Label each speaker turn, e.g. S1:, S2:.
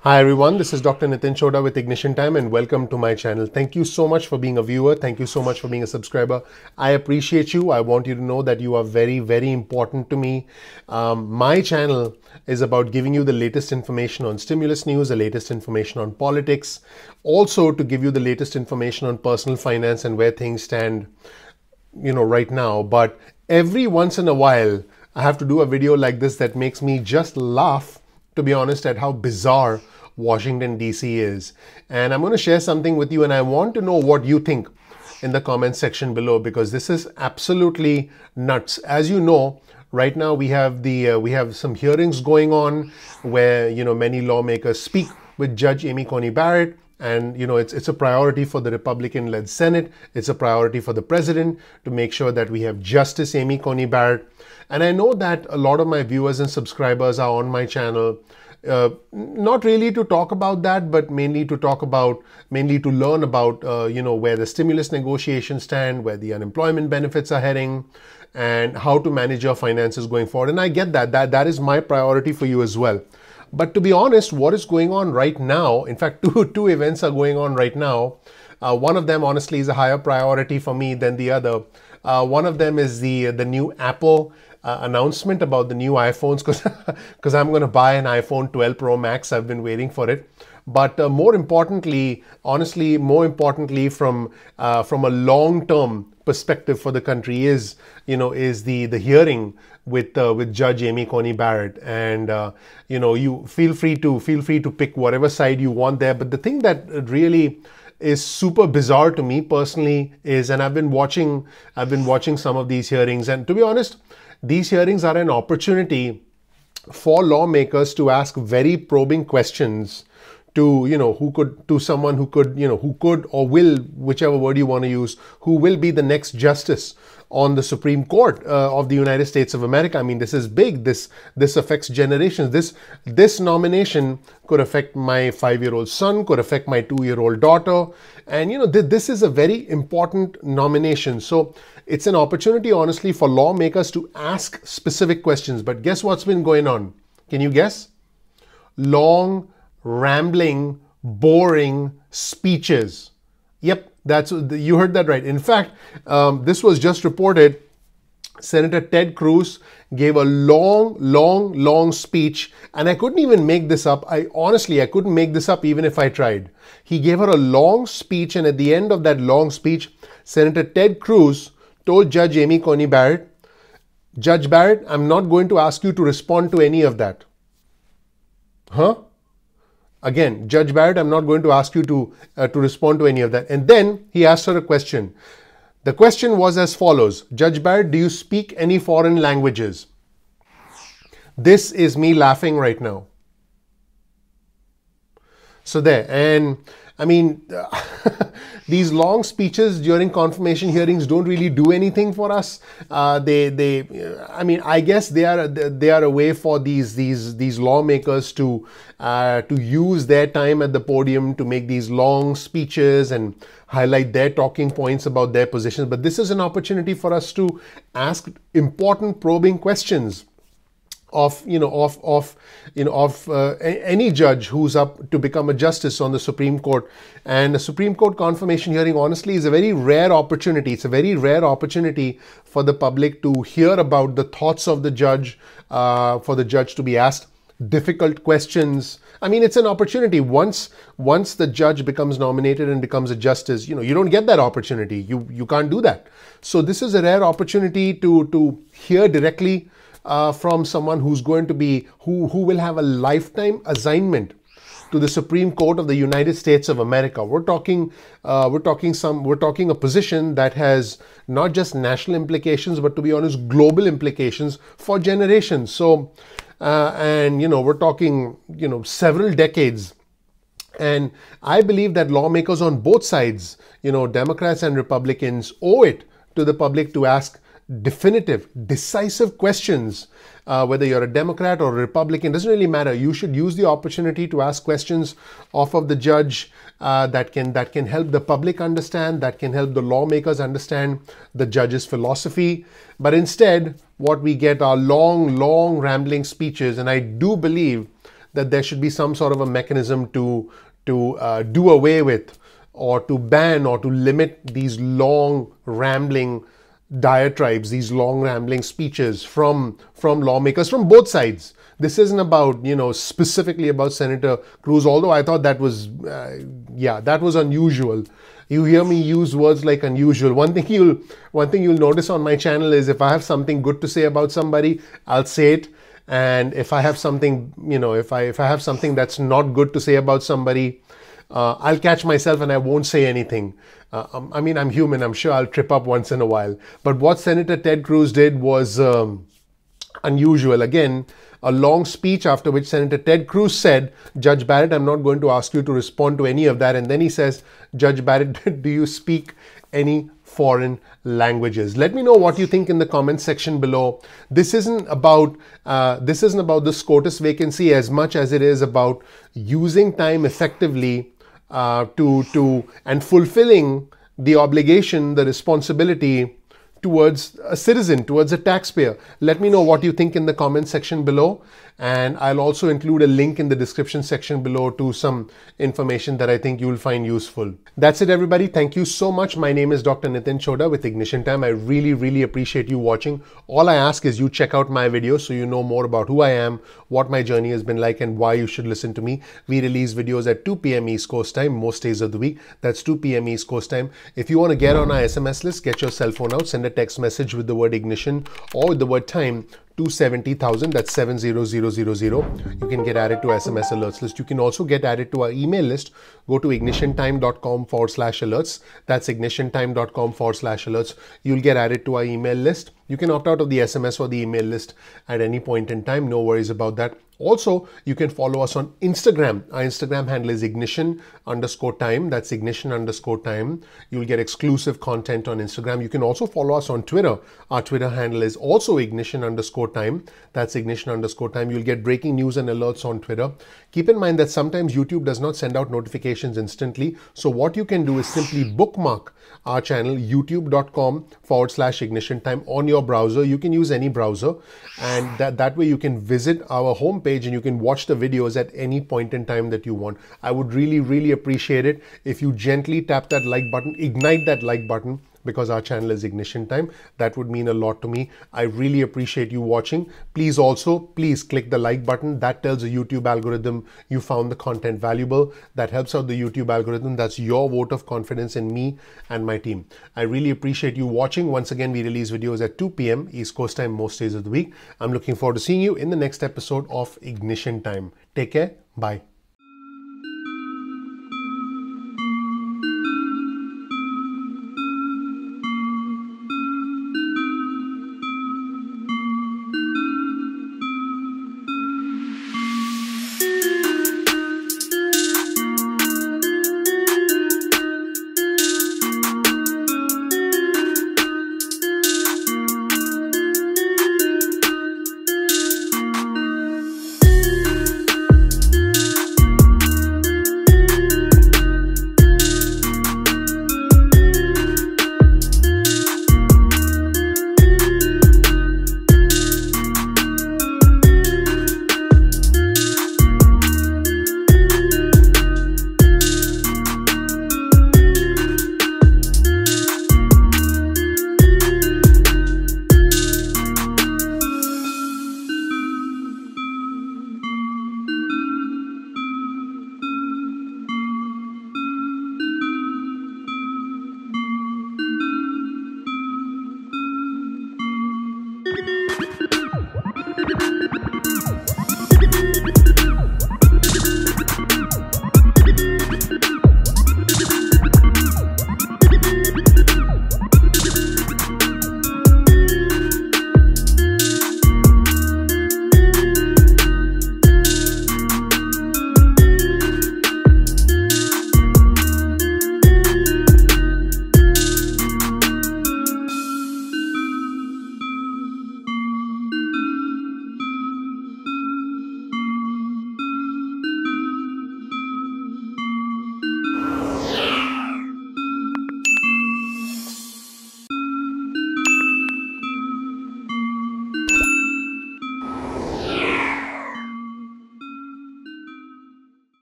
S1: Hi everyone, this is Dr. Nitin Chhoda with Ignition Time and welcome to my channel. Thank you so much for being a viewer. Thank you so much for being a subscriber. I appreciate you. I want you to know that you are very, very important to me. My channel is about giving you the latest information on stimulus news, the latest information on politics, also to give you the latest information on personal finance and where things stand, right now. But every once in a while, I have to do a video like this that makes me just laugh, to be honest, at how bizarre Washington, D.C. is. And I'm going to share something with you, and I want to know what you think in the comment section below, because this is absolutely nuts. As you know, right now we have some hearings going on where many lawmakers speak with Judge Amy Coney Barrett. And it's a priority for the Republican-led Senate. It's a priority for the president to make sure that we have Justice Amy Coney Barrett. And I know that a lot of my viewers and subscribers are on my channel, not really to talk about that, but mainly to learn about where the stimulus negotiations stand, where the unemployment benefits are heading, and how to manage your finances going forward. And I get that is my priority for you as well. But to be honest, what is going on right now, in fact, two events are going on right now. One of them, honestly, is a higher priority for me than the other. One of them is the new Apple announcement about the new iPhones, because I'm going to buy an iPhone 12 Pro Max. I've been waiting for it. But more importantly, honestly, from a long-term perspective for the country is the hearing with Judge Amy Coney Barrett. And you feel free to pick whatever side you want there. But the thing that really is super bizarre to me personally is, and I've been watching some of these hearings, and to be honest, these hearings are an opportunity for lawmakers to ask very probing questions to someone who could or will, whichever word you want to use, who will be the next justice on the Supreme Court of the United States of America. I mean, this is big. This affects generations. This nomination could affect my 5-year-old son, could affect my 2-year-old daughter. And this is a very important nomination. So it's an opportunity, honestly, for lawmakers to ask specific questions. But guess what's been going on? Can you guess? Long, rambling, boring speeches. Yep, you heard that right. In fact, this was just reported. Senator Ted Cruz gave a long speech, and I couldn't even make this up. I couldn't make this up even if I tried. He gave her a long speech, and at the end of that long speech, Senator Ted Cruz told Judge Amy Coney Barrett, "Judge Barrett, I'm not going to ask you to respond to any of that." Huh? Again, Judge Barrett, I'm not going to ask you to respond to any of that. And then he asked her a question. The question was as follows: Judge Barrett, do you speak any foreign languages? This is me laughing right now. So there. And I mean, these long speeches during confirmation hearings don't really do anything for us. I mean, I guess they are a way for these lawmakers to use their time at the podium to make these long speeches and highlight their talking points about their positions. But this is an opportunity for us to ask important probing questions of any judge who's up to become a justice on the Supreme Court. And the Supreme Court confirmation hearing, honestly, is a very rare opportunity. It's a very rare opportunity for the public to hear about the thoughts of the judge, for the judge to be asked difficult questions. I mean, it's an opportunity. Once the judge becomes nominated and becomes a justice, you don't get that opportunity. You can't do that. So this is a rare opportunity to hear directly from someone who's going to be, who will have a lifetime assignment to the Supreme Court of the United States of America. We're talking a position that has not just national implications, but to be honest, global implications for generations. So, we're talking, several decades. And I believe that lawmakers on both sides, Democrats and Republicans, owe it to the public to ask definitive, decisive questions. Whether you're a Democrat or a Republican, doesn't really matter. You should use the opportunity to ask questions of the judge that can help the public understand, that can help the lawmakers understand the judge's philosophy. But instead, what we get are long, rambling speeches. And I do believe that there should be some sort of a mechanism to do away with, or to ban, or to limit these long rambling diatribes, these long rambling speeches from lawmakers from both sides. This isn't about, specifically about Senator Cruz, although I thought that was, that was unusual. You hear me use words like unusual. One thing you'll notice on my channel is if I have something good to say about somebody, I'll say it. And if I have something, if I have something that's not good to say about somebody, I'll catch myself and I won't say anything. I mean, I'm human. I'm sure I'll trip up once in a while. But what Senator Ted Cruz did was unusual. Again, a long speech after which Senator Ted Cruz said, Judge Barrett, I'm not going to ask you to respond to any of that. And then he says, Judge Barrett, do you speak any foreign languages? Let me know what you think in the comment section below. This isn't about the SCOTUS vacancy as much as it is about using time effectively and fulfilling the obligation, the responsibility towards a citizen, towards a taxpayer. Let me know what you think in the comment section below. And I'll also include a link in the description section below to some information that I think you'll find useful. That's it, everybody. Thank you so much. My name is Dr. Nitin Chhoda with Ignition Time. I really, really appreciate you watching. All I ask is you check out my videos so you know more about who I am, what my journey has been like, and why you should listen to me. We release videos at 2 p.m. East Coast time most days of the week. That's 2 p.m. East Coast time. If you want to get on our SMS list, get your cell phone out, send a text message with the word ignition or with the word time to 70,000, that's 70000. You can get added to SMS alerts list. You can also get added to our email list. Go to ignitiontime.com/alerts. That's ignitiontime.com/alerts. You'll get added to our email list. You can opt out of the SMS or the email list at any point in time. No worries about that. Also, you can follow us on Instagram. Our Instagram handle is ignition_time. That's ignition_time. You'll get exclusive content on Instagram. You can also follow us on Twitter. Our Twitter handle is also ignition_time. That's ignition_time. You'll get breaking news and alerts on Twitter. Keep in mind that sometimes YouTube does not send out notifications instantly. So what you can do is simply bookmark our channel, youtube.com/ignition_time on your browser. You can use any browser, and that way you can visit our homepage and you can watch the videos at any point in time that you want. I would really, really appreciate it if you gently tap that like button, ignite that like button, because our channel is Ignition Time. That would mean a lot to me. I really appreciate you watching. Please click the like button. That tells the YouTube algorithm you found the content valuable. That helps out the YouTube algorithm. That's your vote of confidence in me and my team. I really appreciate you watching. Once again, we release videos at 2 p.m. East Coast time most days of the week. I'm looking forward to seeing you in the next episode of Ignition Time. Take care. Bye.